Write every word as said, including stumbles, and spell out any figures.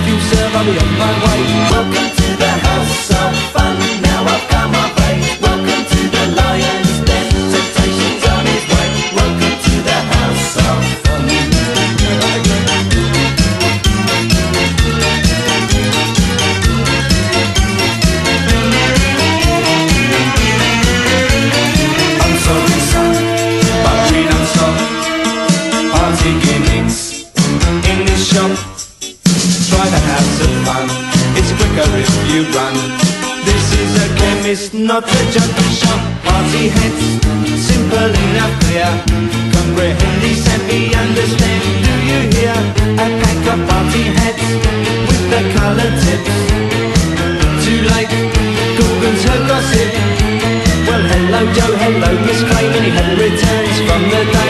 if you serve, I'll be on my way. Welcome to the house of fun, now I've come of age. Welcome to the lion's den, temptation's on his way. Welcome to the house of fun. I'm sorry son, but we don't stop. Party gimmicks in this shop. Try the house of fun, it's quicker if you run. This is a chemist, not a junkie shop. Party hats, simple enough clear. Comprehend these and be understand, do you hear? A pack of party hats with the coloured tips. Too late, Gorgon's her gossip. Well hello Joe, hello Miss Crane, and he had returns from the day